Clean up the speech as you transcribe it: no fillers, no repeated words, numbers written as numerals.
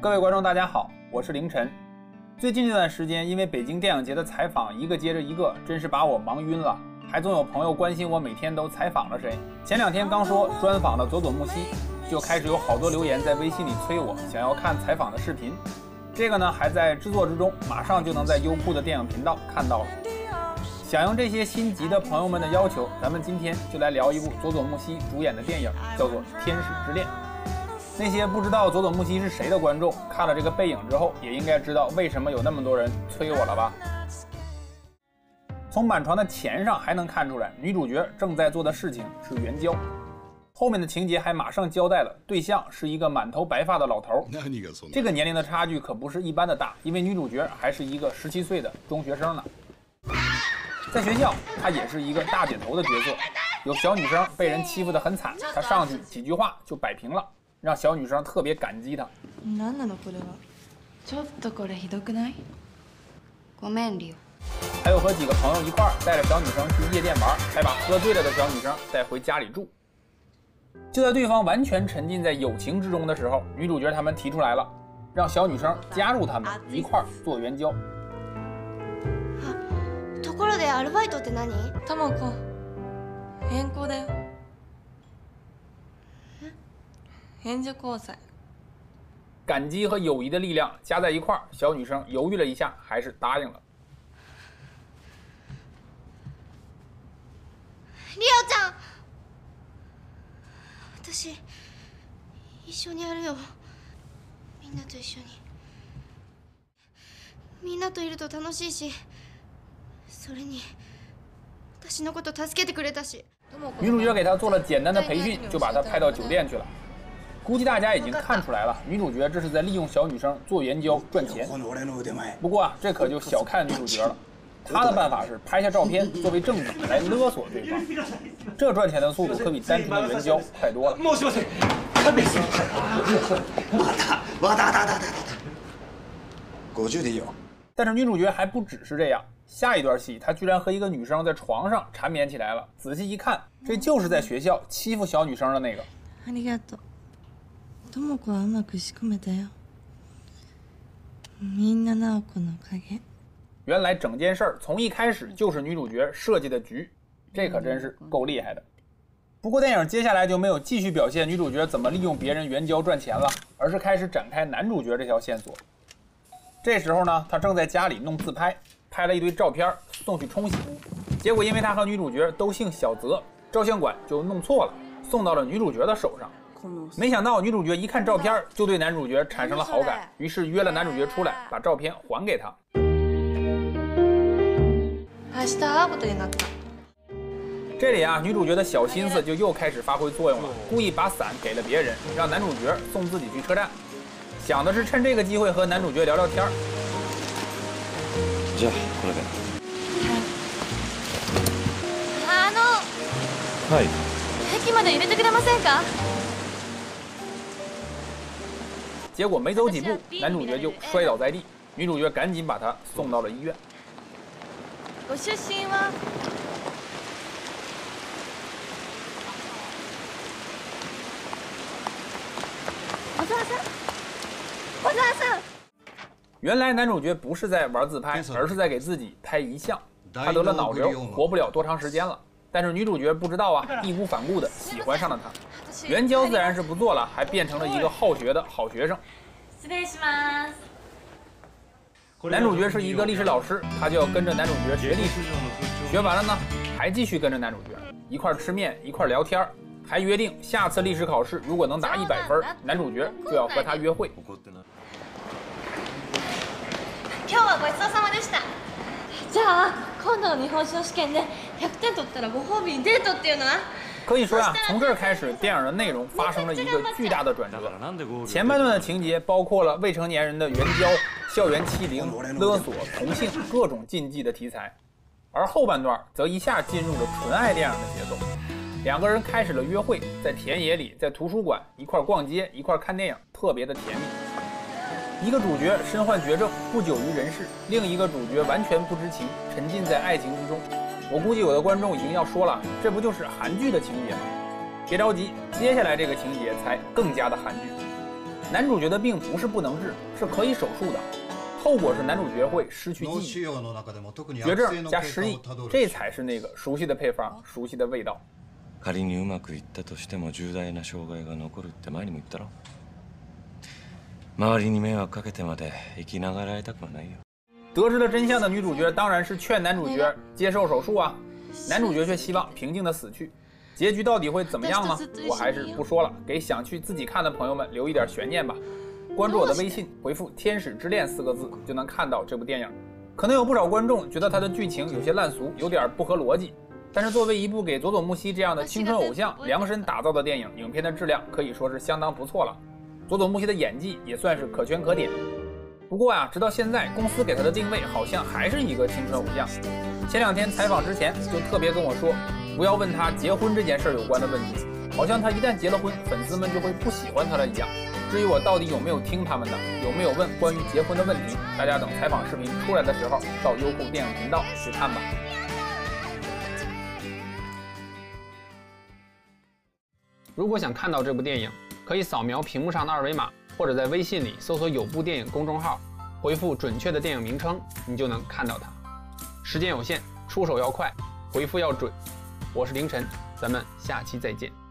各位观众大家好，我是凌晨。最近这段时间，因为北京电影节的采访一个接着一个，真是把我忙晕了。还总有朋友关心我每天都采访了谁。前2天刚说专访了佐佐木希，就开始有好多留言在微信里催我，想要看采访的视频。这个呢还在制作之中，马上就能在优酷的电影频道看到了。响应这些心急的朋友们的要求，咱们今天就来聊一部佐佐木希主演的电影，叫做《天使之恋》。那些不知道佐佐木希是谁的观众，看了这个背影之后，也应该知道为什么有那么多人催我了吧？从满床的钱上还能看出来，女主角正在做的事情是援交。后面的情节还马上交代了，对象是一个满头白发的老头。这个年龄的差距可不是一般的大，因为女主角还是一个17岁的中学生呢。在学校，她也是一个大姐头的角色。有小女生被人欺负得很惨，她上去几句话就摆平了，让小女生特别感激她。还有和几个朋友一块儿带着小女生去夜店玩，还把喝醉了的小女生带回家里住。就在对方完全沉浸在友情之中的时候，女主角他们提出来了，让小女生加入他们一块儿做援交。 ところでアルバイトって何？ トモコ、変更だよ。援助交際。 感激和友谊的力量加在一块儿，小女生犹豫了一下，还是答应了。 リオちゃん、私一緒にやるよ。みんなと一緒に。みんなといると楽しいし。それに私のこと助けてくれたし。 女主角给她做了简单的培训，就把她派到酒店去了。估计大家已经看出来了，女主角这是在利用小女生做援交赚钱。不过啊，这可就小看女主角了。她的办法是拍下照片作为证据来勒索对方，这赚钱的速度可比单纯的援交快多了。但是女主角还不只是这样，下一段戏她居然和一个女生在床上缠绵起来了。仔细一看，这就是在学校欺负小女生的那个。 ありがとう。トモコはうまく仕込めたよ。みんな直子のおかげ。 原来整件事儿从一开始就是女主角设计的局，这可真是够厉害的。不过电影接下来就没有继续表现女主角怎么利用别人援交赚钱了，而是开始展开男主角这条线索。这时候呢，他正在家里弄自拍，拍了一堆照片送去冲洗，结果因为他和女主角都姓小泽，照相馆就弄错了，送到了女主角的手上。没想到女主角一看照片就对男主角产生了好感，于是约了男主角出来，把照片还给他。这里啊，女主角的小心思就又开始发挥作用了，故意把伞给了别人，让男主角送自己去车站，想的是趁这个机会和男主角聊聊天。 じゃあこれで。はい。 駅まで入れてくれませんか？ 结果没走几步，男主角就摔倒在地，女主角赶紧把他送到了医院。 ご出身は？ 小沢さん，小沢さん。 原来男主角不是在玩自拍，而是在给自己拍遗像。他得了脑瘤，活不了多长时间了。但是女主角不知道啊，义无反顾的喜欢上了他。援交自然是不做了，还变成了一个好学的好学生。 失礼します。 男主角是一个历史老师，他就要跟着男主角学历史。学完了呢，还继续跟着男主角一块吃面，一块聊天，还约定下次历史考试如果能打100分，男主角就要和他约会。 今日はごちそうさまでした。 じゃあ今度の日本史の試験で100点取ったらご褒美にデートっていうのは？ 可以说呀，从这儿开始，电影的内容发生了一个巨大的转折。前半段的情节包括了未成年人的援交、校园欺凌、勒索、同性各种禁忌的题材，而后半段则一下进入了纯爱电影的节奏。2个人开始了约会，在田野里，在图书馆一块逛街，一块看电影，特别的甜蜜。一个主角身患绝症，不久于人世；另一个主角完全不知情，沉浸在爱情之中。我估计有的观众已经要说了，这不就是韩剧的情节吗？别着急，接下来这个情节才更加的韩剧。 男主角的病不是不能治，是可以手术的，后果是男主角会失去记忆。绝症加失忆，这才是那个熟悉的配方，熟悉的味道。 仮にうまくいったとしても重大な障害が残るって前にも言ったろ。周りに迷惑かけてまで生きながらえたくはないよ。 得知了真相的女主角当然是劝男主角接受手术啊，男主角却希望平静的死去。结局到底会怎么样呢？我还是不说了，给想去自己看的朋友们留一点悬念吧。关注我的微信，回复“天使之恋”4个字就能看到这部电影。可能有不少观众觉得它的剧情有些烂俗，有点不合逻辑。但是作为一部给佐佐木希这样的青春偶像量身打造的电影，影片的质量可以说是相当不错了。佐佐木希的演技也算是可圈可点。不过啊，直到现在，公司给他的定位好像还是一个青春偶像。前2天采访之前就特别跟我说，不要问他结婚这件事有关的问题，好像他一旦结了婚，粉丝们就会不喜欢他了一样。至于我到底有没有听他们的，有没有问关于结婚的问题，大家等采访视频出来的时候，到优酷电影频道去看吧。如果想看到这部电影，可以扫描屏幕上的2维码，或者在微信里搜索有部电影公众号，回复准确的电影名称，你就能看到它。时间有限，出手要快，回复要准。我是凌晨，咱们下期再见。